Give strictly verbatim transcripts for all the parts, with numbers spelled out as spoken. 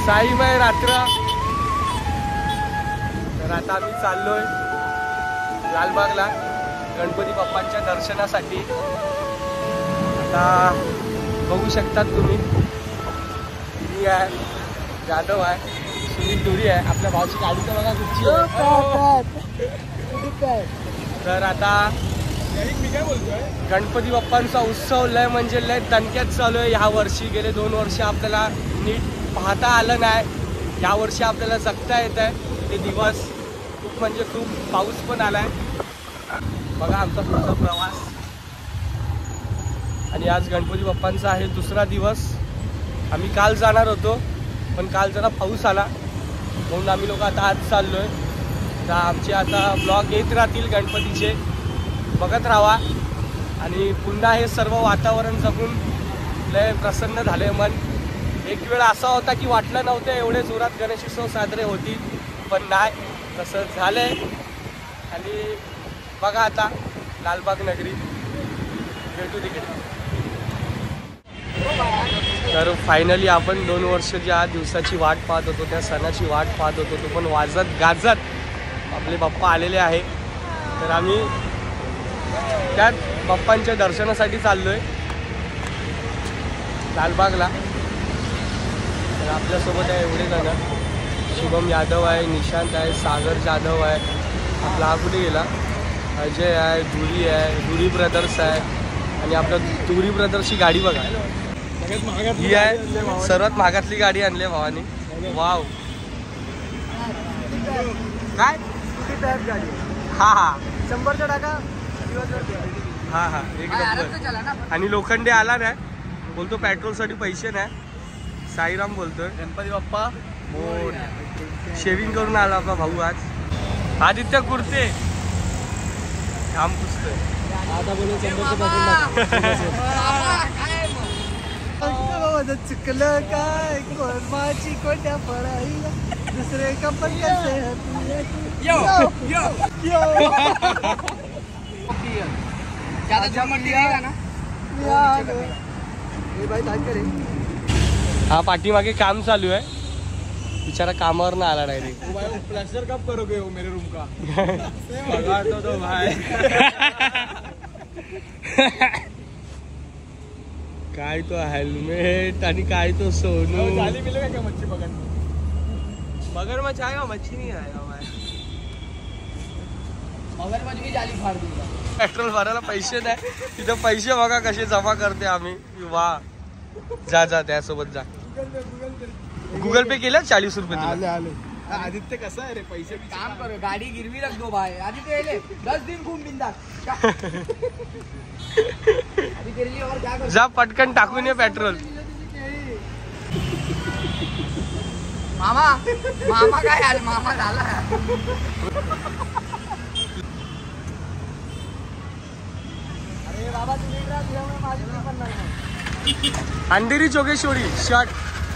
साईमय रात्र. तर आता आम्ही चाललोय लालबागला गणपती बाप्पांच्या दर्शनासाठी. आता बघू शकतात तुम्ही, मी आहे, जाधव आहे, सुनील दुरी आहे. आपल्या भावाची गाडी तर बघा कुठची आहे. तर आता गणपती बाप्पांचा उत्सव लय म्हणजे लय दणक्यात चालू आहे ह्या वर्षी. गेले दोन वर्ष आपल्याला नीट पाहता आलं नाही, या वर्षी आपल्याला जगता येत आहे ते दिवस. खूप म्हणजे खूप पाऊस पण आलाय बघा आमचा पुढचा प्रवास. आणि आज गणपती बाप्पांचा आहे दुसरा दिवस. आम्ही काल जाणार होतो पण काल जरा पाऊस आला म्हणून आम्ही लोक आता आज चाललोय. तर आमचे आता ब्लॉग येत राहतील गणपतीचे, बघत राहा. आणि पुन्हा हे सर्व वातावरण जगून लय प्रसन्न झाले मन. एक वेळ असा होता की वाटलं नव्हतं एवढे जोरात गणेशोत्सव साजरे होतील, पण नाही, तसं झालंय. आणि बघा आता लालबाग नगरी, भेटू तिकडे. तर फायनली आपण दोन वर्ष ज्या दिवसाची वाट पाहत होतो, त्या सणाची वाट पाहत होतो, तो पण वाजत गाजत आपले बाप्पा आलेले आहे. तर आम्ही त्यात बाप्पांच्या दर्शनासाठी चाललोय लालबागला. तर आपल्यासोबत आहे एवढे जण, शुभम यादव आहे, निशांत आहे, सागर जाधव आहे, आपला हा कुठे गेला, अजय आहे, धुरी आहे, धुरी ब्रदर्स आहे. आणि आपल्या धुरी ब्रदर्सची गाडी बघा, ही आहे सर्वात महागातली गाडी आणली भावानी. वाव, काय गाडी, हा हा शंभरचा टाका, हा हा एक नंबर. आणि लोखंडे आला नाही, बोलतो पेट्रोलसाठी पैसे नाही. साईराम बोलतोय. गणपती बाप्पा मोर. शेविंग करून आला आपला भाऊ आज. आदित्य कुर्ते काम पुसतोय. आता बोलू चुकलं काय कोरमाची कोट्या पडाईला दुसरे कपल कसे हा पाठीमागे काम चालू आहे, बिचारा कामावर ना आला डायरेक्ट. प्लास्टर कब करोगे हो मेरे रूम का? भगा तो दो भाई. काय तो हेल्मेट आणि काय तो सोनू. जाली मिलेगा क्या मच्छी पकड़ने? मगरमच्छ आएगा, मच्छी नहीं आएगा भाई. मगरमच्छ की जाली फाड़ दूंगा. पेट्रोल भरायला पैसे नाही, तिथं पैसे बघा कसे जमा करते आम्ही. वा, जा जा त्यासोबत जा. गूगल पे केलं चाळीस रुपये आले आले. आदित्य कसा आहे रे, पैसे काम करो, गाडी गिरवी रख दो भाई. आदित्य दस दिन घूम बिंदास. जा पटकन टाकून ये पेट्रोल. मामा मामा काय आले, मामा झाला. अरे बाबा तुम्ही अंधेरी जोगेश्वरी शॉट.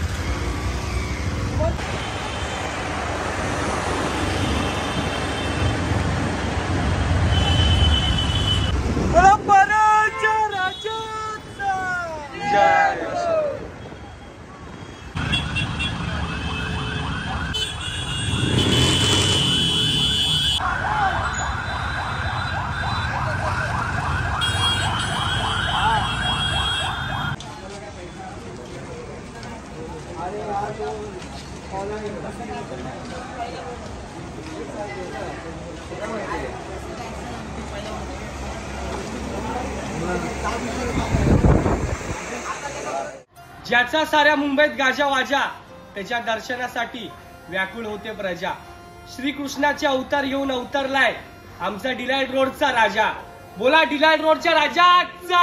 ज्याचा साऱ्या मुंबईत गाजा वाजा, त्याच्या दर्शनासाठी व्याकुळ होते प्रजा. श्रीकृष्णाचे अवतार घेऊन अवतरलाय आमचा डिलाईट रोडचा राजा. बोला डिलाईट रोडच्या राजाचा.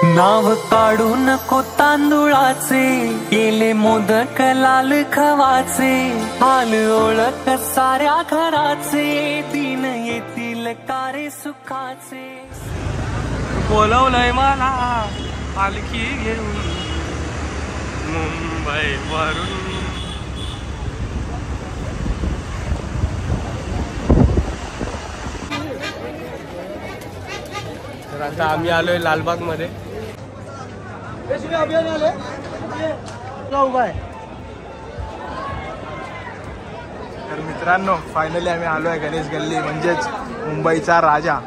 नाव काढू नको तांदुळाचे, केले मोदक लाल खवाचे, हाल ओळख साऱ्या घराचे, दिन येतील कारे सुखाचे. बोलवलंय मला पालखी घेऊन मुंबई वरून. तर आता आम्ही आलोय लालबाग मध्ये. तर मित्रांनो फायनली आम्ही आलोय गणेश गल्ली म्हणजेच मुंबईचा राजा.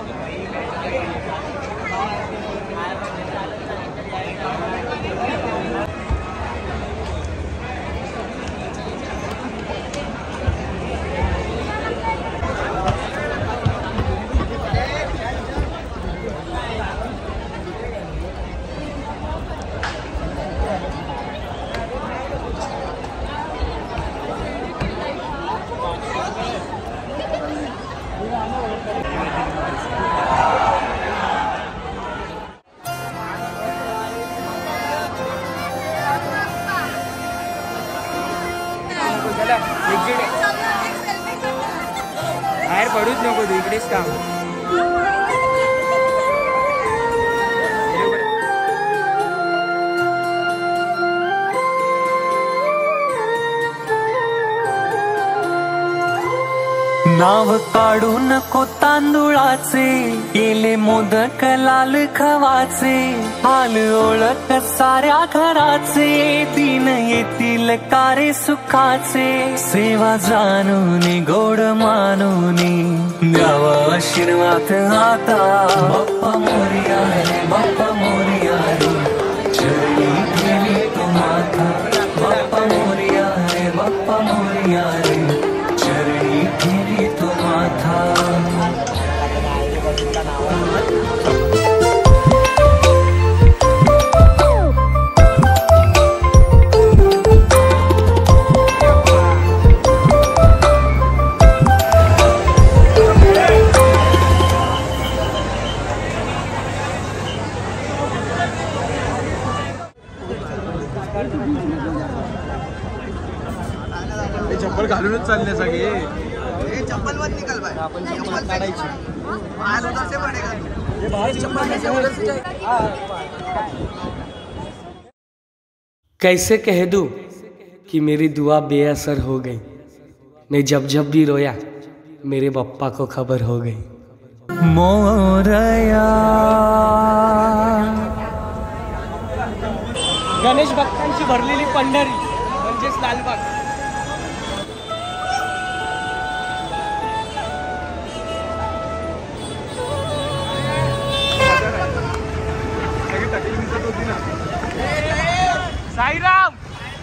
बाहेर पडूच नको तू, इकडेच काम. नाव काढू नको तांदुळाचे, केले मोदक लाल खवाचे, हाल ओळख साऱ्या घराचे, दिन येतील कारे सुखाचे, सेवा जाणून गोड मानून द्यावा आशीर्वाद आता. बाप्पा मोरया रे, बाप्पा मोरया रे, चरणी ठेवी तो माथा. बाप्पा मोरया रे, बाप्पा मोरया रे, चरणी ठेवी तो माथा. चप्पल घालूनच चालले सगळे. चप्पल मत निकल भाई, आपण चप्पल काढायची. बाहर उधर से पड़ेगा. ये बाहर चप्पल कैसे उधर से जाए? कैसे कह दूं कि मेरी दुआ बेअसर हो गई. मैं जब जब भी रोया मेरे पप्पा को खबर हो गई. मोरया गणेश भक्तांची भरलेली पंढरी म्हणजेच लालबाग. साईराम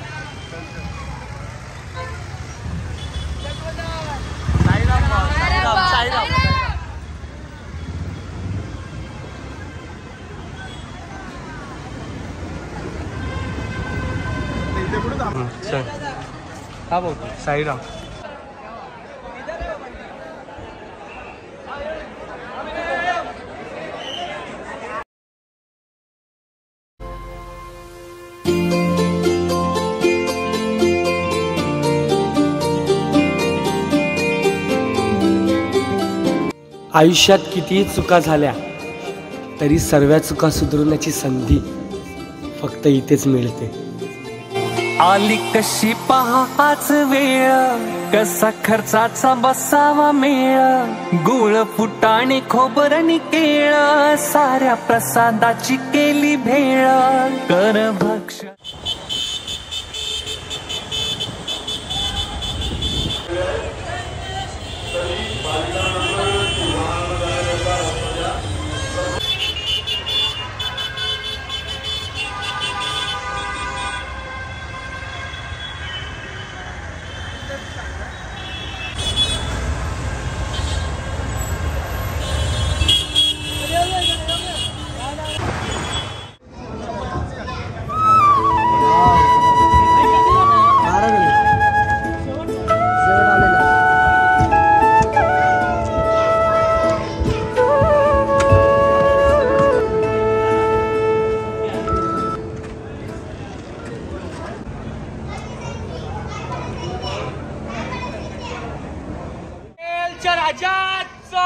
साईराम साईराम साईराम. चल हा भाऊ साईराम. आयुष्यात कितीही चुका झाल्या तरी सर्व चुका सुधारण्याची संधी फक्त इथेच मिळते. आली कशी पहाच वेळ, कसा खर्चाचा बसावा मेळ, गुळ फुटाणे खोबरणी केळ, साऱ्या प्रसादाची केली भेळ, कर भक्ष. नगरच्या राजाचा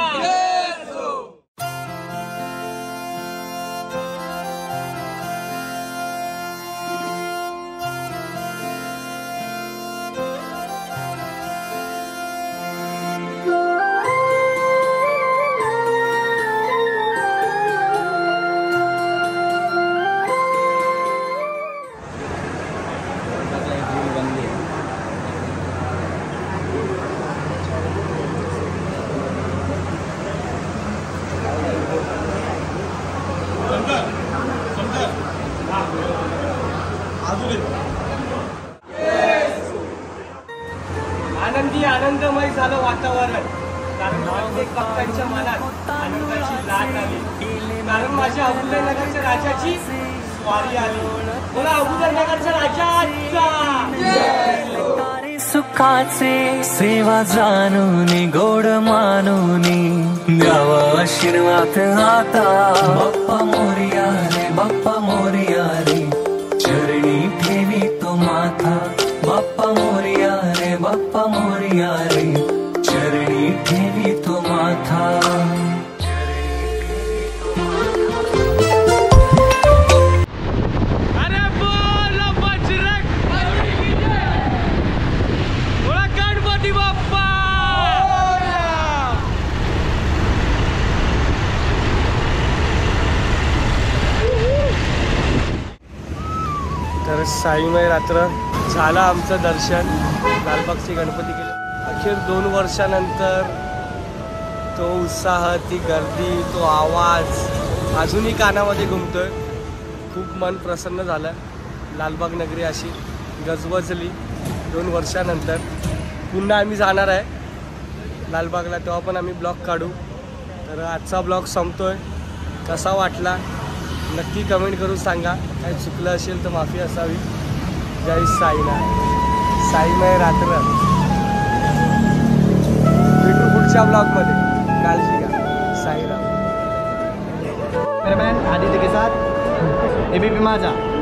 आनंदी आनंदमय झालं वातावरण, कारण प्रत्येक भक्तांच्या मनात आनंदाची लाट आली, कारण माझ्या अबुदनगरच्या राजाची स्वारी आली. बोला अबुदनगरच्या राजाचा सुखाचे सेवा जाणून गोड मानून द्यावा आशीर्वाद आता. बाप्पा मोरया रे बाप्पा मोरया रे चरणी ठेवी तो माथा. बाप्पा मोरया रे बाप्पा मोरया रे चरणी ठेवी तो माथा. अरे बोल बजरंग बोला गणपती बाप्पा. तर साईमय रात्र झालं आमचं दर्शन, लालबागचे गणपती केले. अखेर दोन वर्षानंतर तो उत्साह, ती गर्दी, तो आवाज अजूनही कानामध्ये घुमतोय. खूप मन प्रसन्न झालं. लालबाग नगरी अशी गजबजली दोन वर्षानंतर. पुन्हा आम्ही जाणार आहे लालबागला, तेव्हा पण आम्ही ब्लॉग काढू. तर आजचा ब्लॉग संपतोय. कसा वाटला नक्की कमेंट करून सांगा. काही चुकलं असेल तर माफी असावी. जय साईनाथ. साईमय रात्र. भेटू पुढच्या ब्लॉगमध्ये. काळजी घ्या. साईराम. आदित्य के साथ एबीपी माझा.